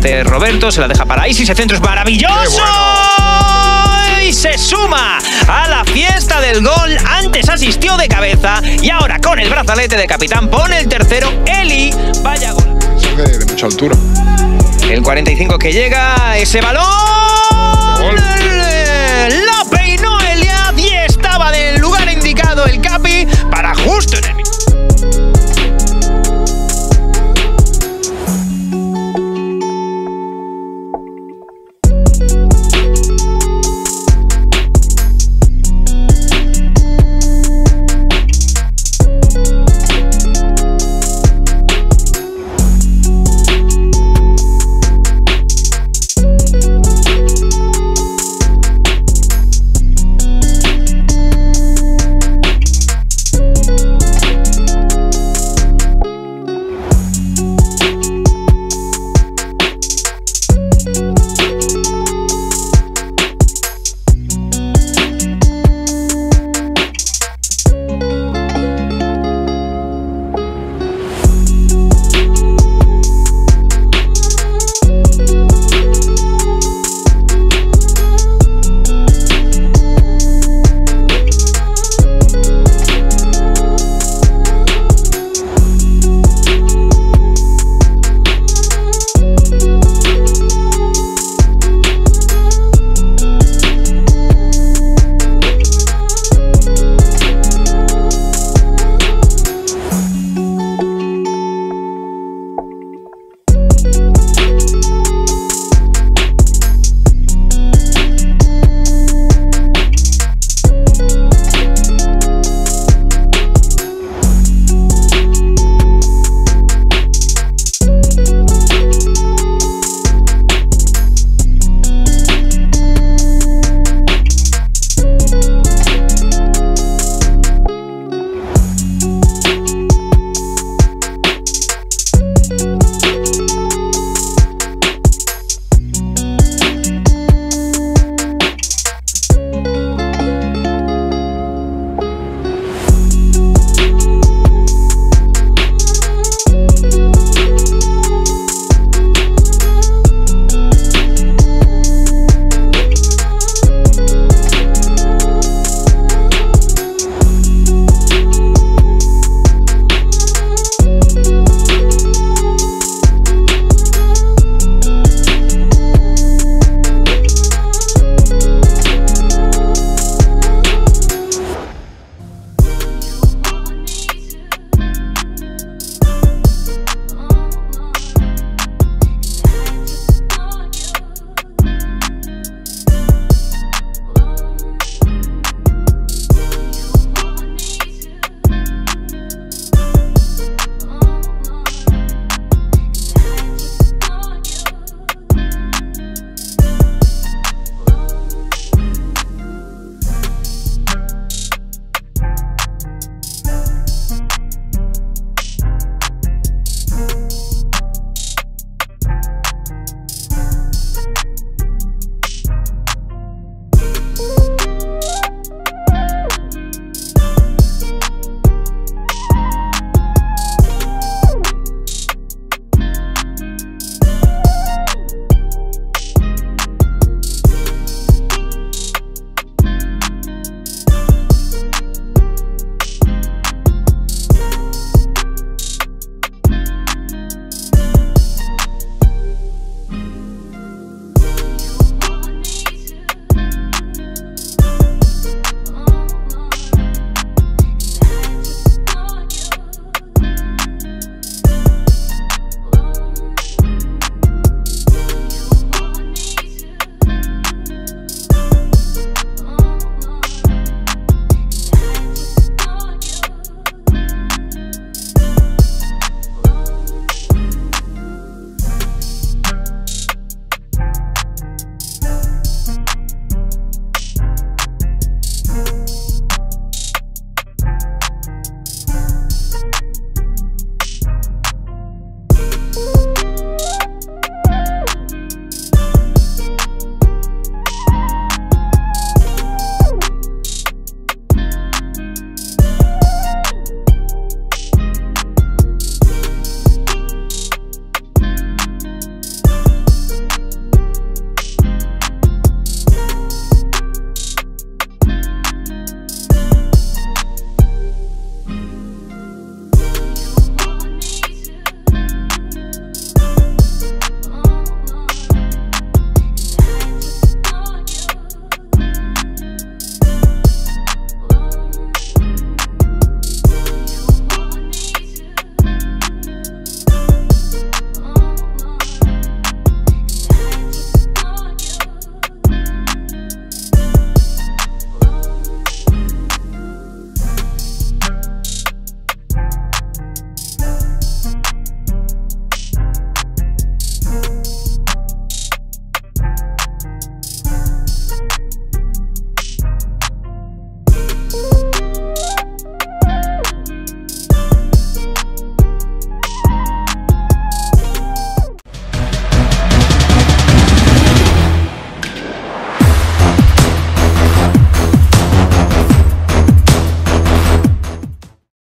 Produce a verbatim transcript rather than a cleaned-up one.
hace Roberto, se la deja para Isi, ese centro es maravilloso. Y se suma a la fiesta del gol. Antes asistió de cabeza y ahora con el brazalete de capitán pone el tercero. Eli, vaya gol. De, de mucha altura. El cuarenta y cinco que llega, ese balón. Gol. La peinó Elyaz y estaba en el lugar indicado el Capi para justo en el...